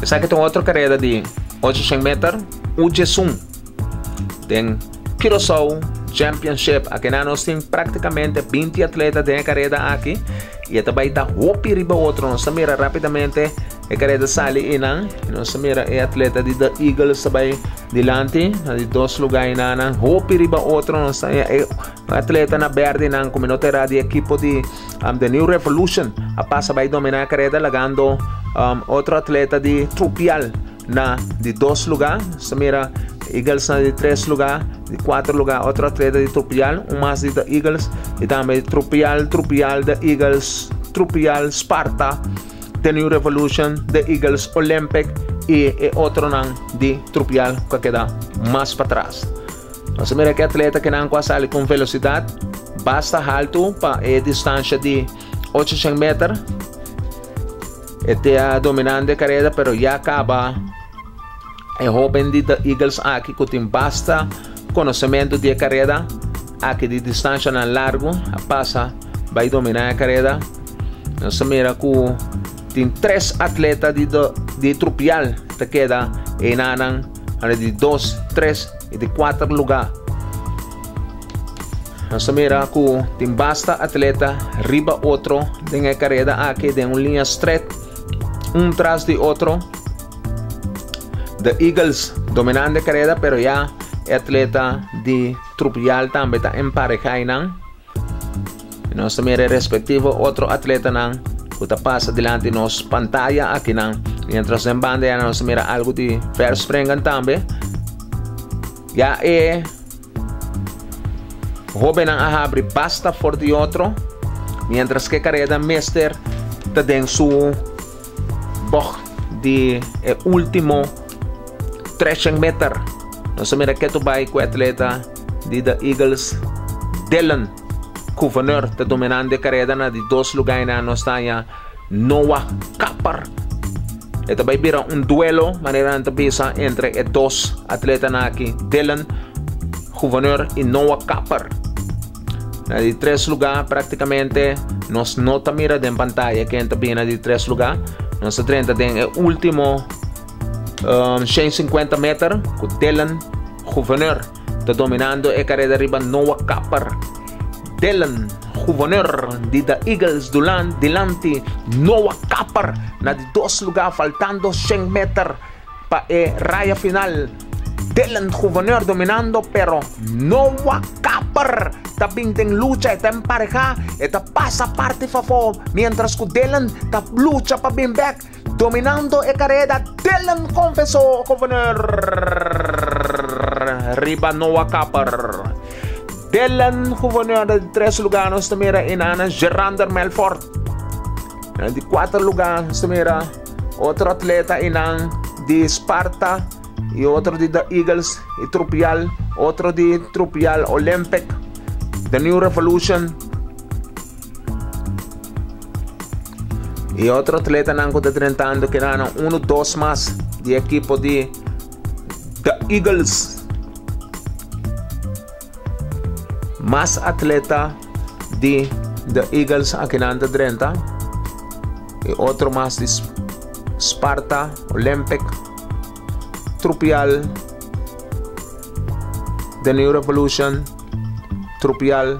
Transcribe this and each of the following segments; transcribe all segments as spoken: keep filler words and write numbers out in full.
Essa aqui tem outra carreira de oitocentos metros, o Jesum. Tem Curaçao Championship. Aqui nós temos praticamente vinte atletas de carreira aqui. E também está hopi riba outro. Nós mira rapidamente a carreira sali inang. Nós mira a atleta de The Eagles também dilante. De dois lugares inang. Hopi riba outro. Nós temos atleta na verde inang. Como não terá de equipo de um, The New Revolution. A passa vai dominar a carreira lagando um, outro atleta de Trupial na de dois lugares. Nós mira Eagles na de três lugares, de quatro lugares, outro atleta de Trupial, um mais de The Eagles, e também Trupial, Trupial, The Eagles, Trupial, Sparta, The New Revolution, The Eagles, Olympic, e, e outro não de Trupial, que queda mais para trás. Nós mira que atleta que não quase com velocidade, basta alto para a distância de oitocentos metros, este dominante de carreira, pero já acaba. É jovem de The Eagles aqui que tem basta conhecimento de carreira aqui de distância na largo a passa vai dominar a carreira. Nós mira que tem três atletas de de Trupial que queda em anang de dois, três e de quatro lugar. Nós mira que tem basta atleta riba outro tem a carreira aqui de uma linha straight um tras de outro. The Eagles dominante de carreira, pero ya atleta de Trupial também está emparejado. Nós também respectivo outro atleta não que passa delante de nos pantalla aqui não. Mientras em banda ya nós mira algo de Verspringen também. Já é jovem não abre basta for de outro. Mientras que carreira Mister está dentro su box de eh, último trezentos metros. Nós mira que tu vai com o atleta de The Eagles, Dylan Gouverneur, está dominando de carreira na de dois lugares na nós está Noah Kapper. E também vira um duelo, maneira de pensar entre os dois atletas aqui, Dylan Gouverneur e Noah Kapper. Na de três lugares, praticamente, nós não está mira de pantalla que entra bem na de três lugares. Nós trinta tem o último Um, cento e cinquenta metros com Dylan Gouverneur está dominando a carreira arriba Noah Kapper. Dylan Gouverneur de The Eagles Dulan, delante Noah Kapper na de dois lugares faltando cem metros para a raya final. Dylan Gouverneur dominando pero Noah Kapper também tem lucha, está emparejada, está passa parte favor, mientras que Dylan está lucha para bem back, dominando a carreira. Dylan confessou Gouverneur riba Noah Kapper. Dylan Gouverneur de três lugares nós também em Ana Gerander Melfort. De quatro lugares nós também outro atleta em Ana de Sparta e outro de The Eagles e Trupial, outro de Trupial Olympic, The New Revolution e outro atleta nanco de trinta anos que era um, dois mais de equipo de The Eagles, mais atleta de The Eagles aqui na trinta e outro mais de Sparta Olympic, Trupial, The New Revolution, Trupial.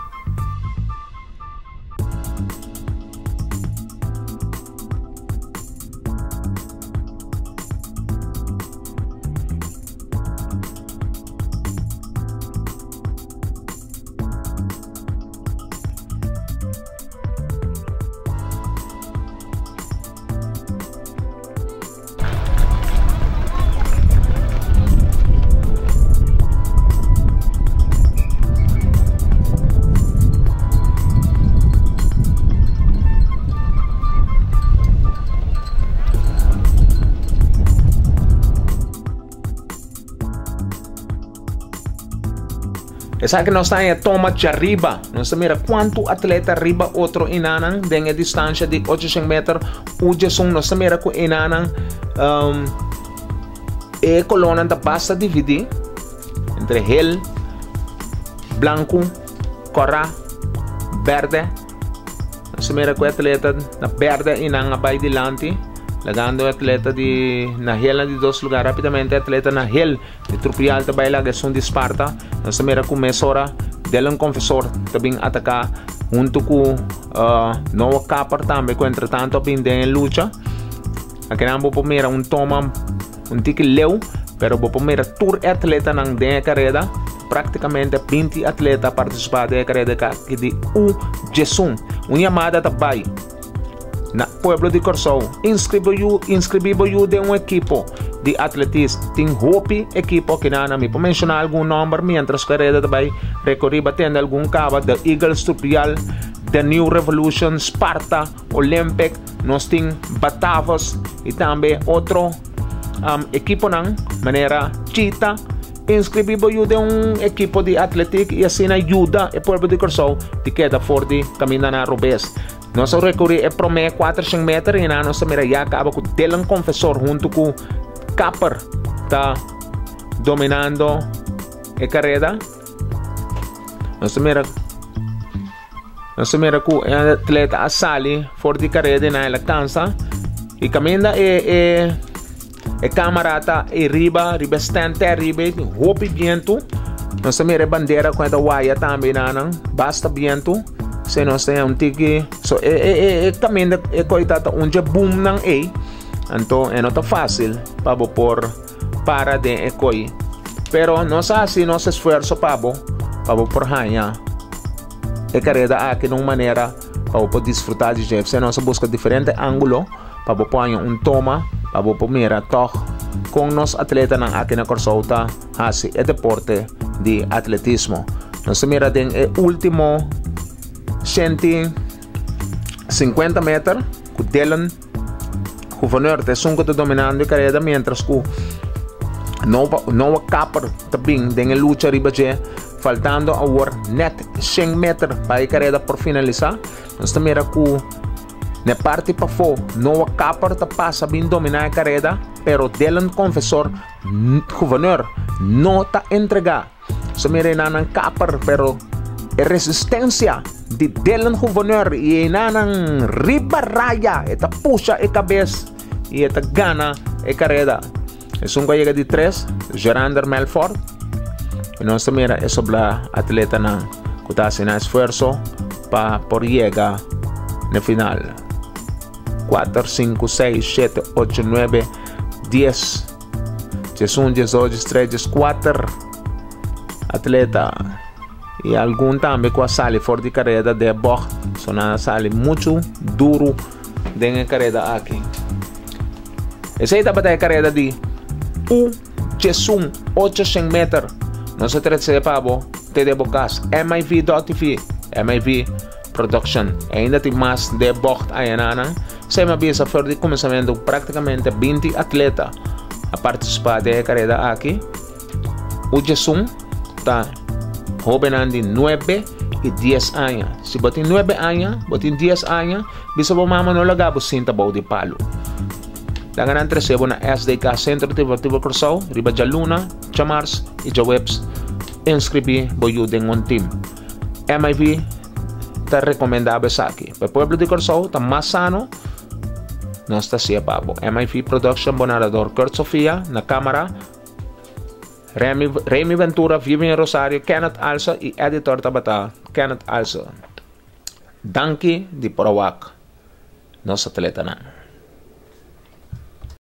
Esa que nós está toma de arriba. Nós mira quanto atleta arriba outro inanan den a distância de oitocentos metros. O Jason nós mira com inanan um, e coluna da basta dividir entre gel, branco, cora, verde. Nós mira com atleta na verde inang abay dilante. lagando atleta de Nahel de dos lugares rapidamente, atleta Nahel de Trupial também lá, que são de Esparta. Nós também começora Dylan Confessor também atacar junto com uh, Noah Kapper também, que entretanto bem em luta. Aqui não vou primeiro um toma um tique leu, pero vou primeiro tour atleta nang de carreira, praticamente vinte atleta participar da carreira que de U Jesum, uma chamada também na Pueblo de Corsou. Inscrevo-you, inscrevo-you de um equipo de atletismo. Tem hope equipo que na me mencionar algum número, mientras carreira também recorri batendo algum cabo da Eagles Trupial, The New Revolution, Sparta, Olympic, nós tem Batavos e também outro um, equipo ng maneira Cheetah. Inscrevo-you de um equipo de atletismo e assim ajuda o Pueblo de Corsou de queda forte caminhar na Rubes. Nós recorri é promé quatrocentos metros e na nossa mira já acaba com Dylan Confessor junto com Kapper tá dominando a carreira. Nós mira nós mira com o atleta Asali for de carreira na lactança e caminha é é é camarada e riba riba stante riba hope viento. Nós mira bandeira com a waia também na basta viento. Se nós temos um tique, so é é é também é coitado um dia boom nang a, então é não tão fácil para por para de ekoi, pero nós assim nosso esforço para para por ganhar é carreira aqui de uma maneira para por desfrutar de jeito, se nós busca diferente ângulo para pôr um toma para por mira toh com nós atleta nang aqui na Corsouta assim é deporte de atletismo. Nós mira den é último cento e cinquenta metros com Dylan Gouverneur te sungo te dominando a carreira, mientras que Noah Kapper também tem a luta riba je, faltando agora net cem metros para a carreira por finalizar. Nós também que na parte para fora Noah Kapper te passa bem dominar a carreira, pero Dylan Confessor Gouverneur não está entregar. Sa mira na Kapper, pero a resistência de Dylan Gouverneur e nanang riba raya eta puxa e cabeça e eta gana e carreira. Es un gallega de tres, Gerander Melfort. E nós também é sobre atleta na que está fazendo esforço para por llegar na final. quatro, cinco, seis, sete, oito, nove, dez. um, dezoito, treze, quatro atleta. E algum também com a sala fora de carreira de box, só na sala muito duro de carreira aqui. Essa aí tá para a carreira de U Jesum oitocentos metros. Não se trata de pavo, T D Bocas, M I V dot T V, M I V Production. Ainda tem mais de box aí na se me avisa fora de começamento praticamente vinte atletas a participar da carreira aqui. U Jesum tá jovem de nove e dez anos. Se botem nove anos, botem dez anos, bisa po mama no lagabo cinta bao de palo. Langanan tresebo na S D K Centro Deportivo Corsou, Riba Jaluna, Chamars e Jawebs. Inscrevi boyu den un team. M I V ta recomendable sa aqui. Para Pueblo de Corsou, ta mas sano, não está siya pabo. M I V Production, Bonarador, Kurt Sofia, na cámara, Remy, Remy Ventura, Vivian Rosario, Kenneth Alsa e editor tabata, Kenneth Alsa. Danke di Porawak, nosso atleta na.